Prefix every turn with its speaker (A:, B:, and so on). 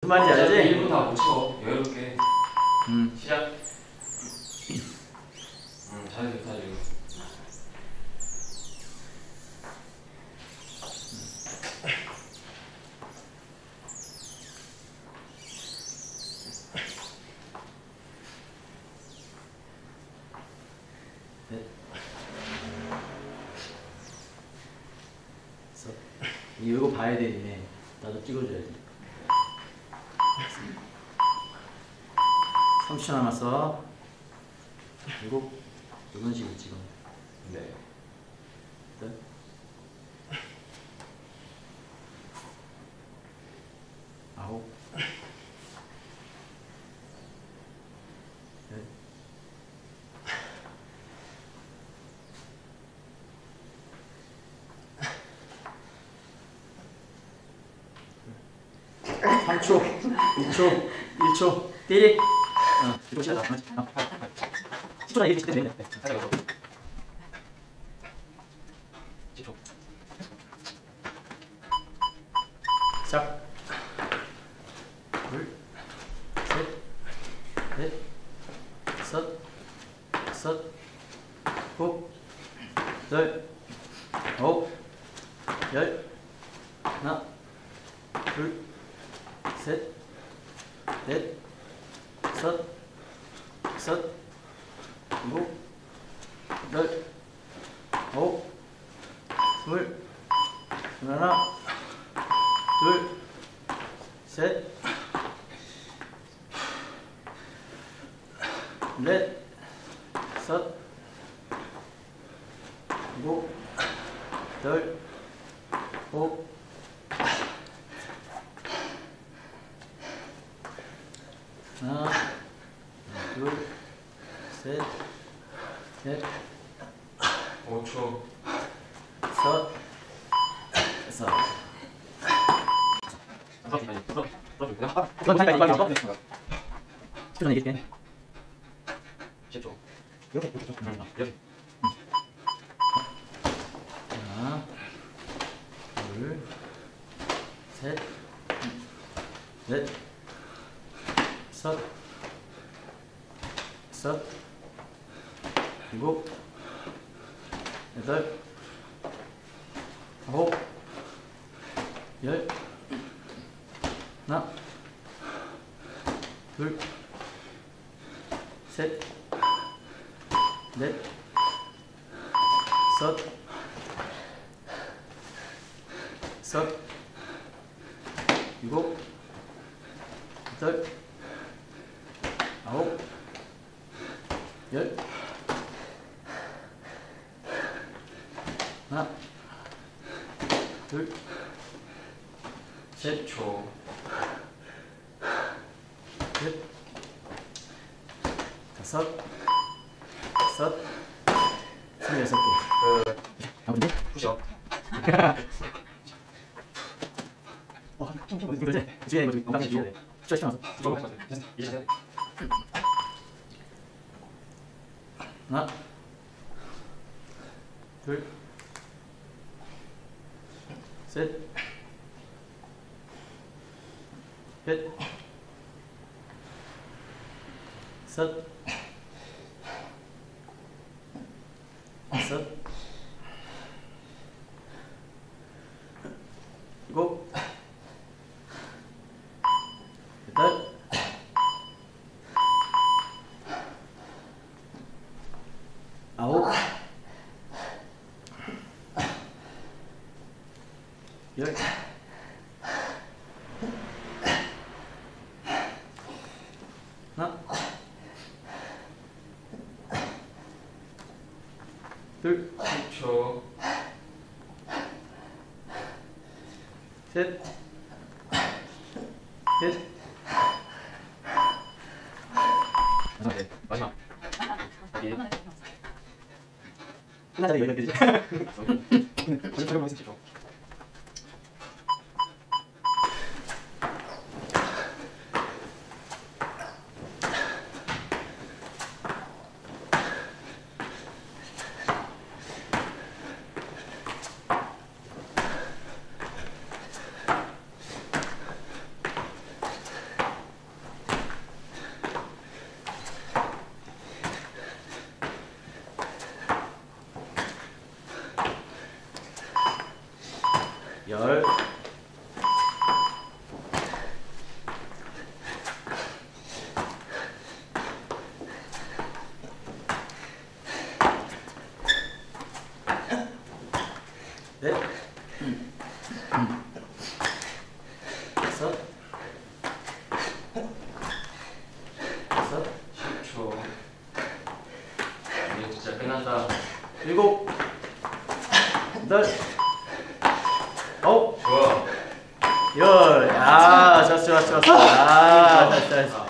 A: 말인지 알지?
B: 1분 다 못 쳐. 여유롭게. 시작. 잘 좋다 지금.
A: 이거 봐야 되네. 나도 찍어줘야지. 30초 남았어. 이거 이런 식으로 찍어.
B: 네.
A: 아홉. 넷. 3초, 2초, 1초, 띠리. 이거 시작. 10초나 얘기 시키면 되는데.
B: 10초.
A: 시작. 둘, 셋, 넷, 다섯, 여섯, 일곱, 여덟, 아홉, 열. 하나, 둘, 셋, 넷, 다섯, 여섯, 일곱, 여덟, 아홉, 스물, 스물하나, 둘, 셋, 넷, 다섯, 일곱, 여덟, 아홉, 하나, 둘, 셋, 넷,
B: 5초.
A: 다섯, 여섯. 전 얘기할게.
B: 10초.
A: 이렇게.
B: 여기.
A: 하나, 둘, 셋, 넷, 다섯, 여섯, 일곱, 여덟, 아홉, 열. 하나, 둘, 셋, 넷, 다섯, 여섯, 일곱, 여덟, 아홉, 열. 하나, 둘, 셋,
B: 10초.
A: 넷, 다섯, 여섯, 26개. 아무리
B: 푸시업.
A: 이거지? 주위에 이거 건강해 주셔야 돼. 시켜놨어.
B: 이제
A: 하나, 둘, 셋, 넷, 다섯, 여섯, 일곱, 여덟, 아홉, 열. 하나, 둘,
B: 10초.
A: 셋, 넷,
B: 마지막. 여기.
A: 끝나자니 여기 되지?
B: 벌써 촬영만 했어 10초.
A: 어?
B: 좋아.
A: 열. 아, 좋았어, 좋았어, 좋았어. 아, 잘했어, 잘했어.